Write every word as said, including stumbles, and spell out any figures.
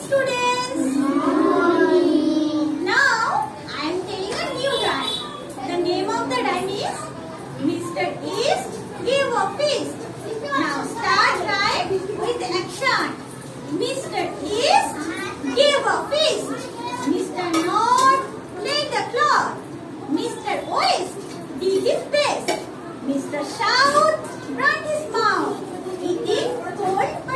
students. Morning. Now I am telling a new rhyme. The name of the rhyme is Mister East gave a feast. Now start rhyme with action. Mister East gave a feast. Mister North laid the cloth. Mister West did his best. Mister South ran his mouth, eating cold